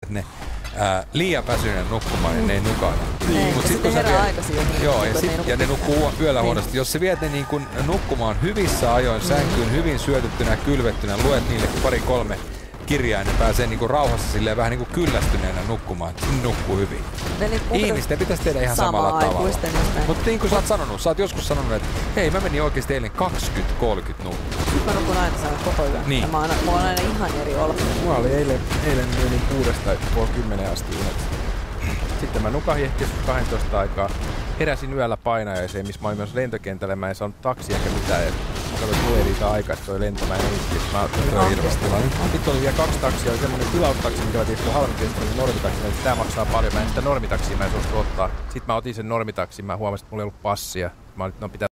ne liian väsyneen nukkumaan, niin ne ei nukahda. Mutta sitten herää aikaisin. Joo, ja ne nukkuu yöllä huonosti. Jos sä viet ne niin kun nukkumaan hyvissä ajoin sänkyyn, hyvin syötettynä ja kylvettynä, luet niille 2-3 kirjaa, ne pääsee niinku rauhassa silleen vähän niinku kyllästyneenä nukkumaan, että nukkuu hyvin. Ihmisten pitäisi tehdä ihan samalla tavalla. Mutta niin kuin sä oot joskus sanonut, että hei, mä menin oikeesti eilen 20-30 nukkuun. Mä nukun aina saada koko yön. Niin. Mulla on aina ihan eri olo. Mulla oli eilen menin 6:30 asti unet. Sitten mä nukahin ehkä 12 aikaa. Heräsin yöllä painajaiseen, missä mä olin myös lentokentällä. Mä en saanut taksia eikä mitään. Mä katsoin, että tulee niitä aikaa, että toi lento mä en ehti. Sitten oli vielä 2 taksia. Oli semmonen tilaustaksi, mikä oli tietysti halvempi, oli normitaksi. Tää maksaa paljon. Mä en sitä normitaksia mä en suostu ottaa. Sitten mä otin sen normitaksin. Mä huomasin, että mulla ei ollut passia. Mä olin, että no pitää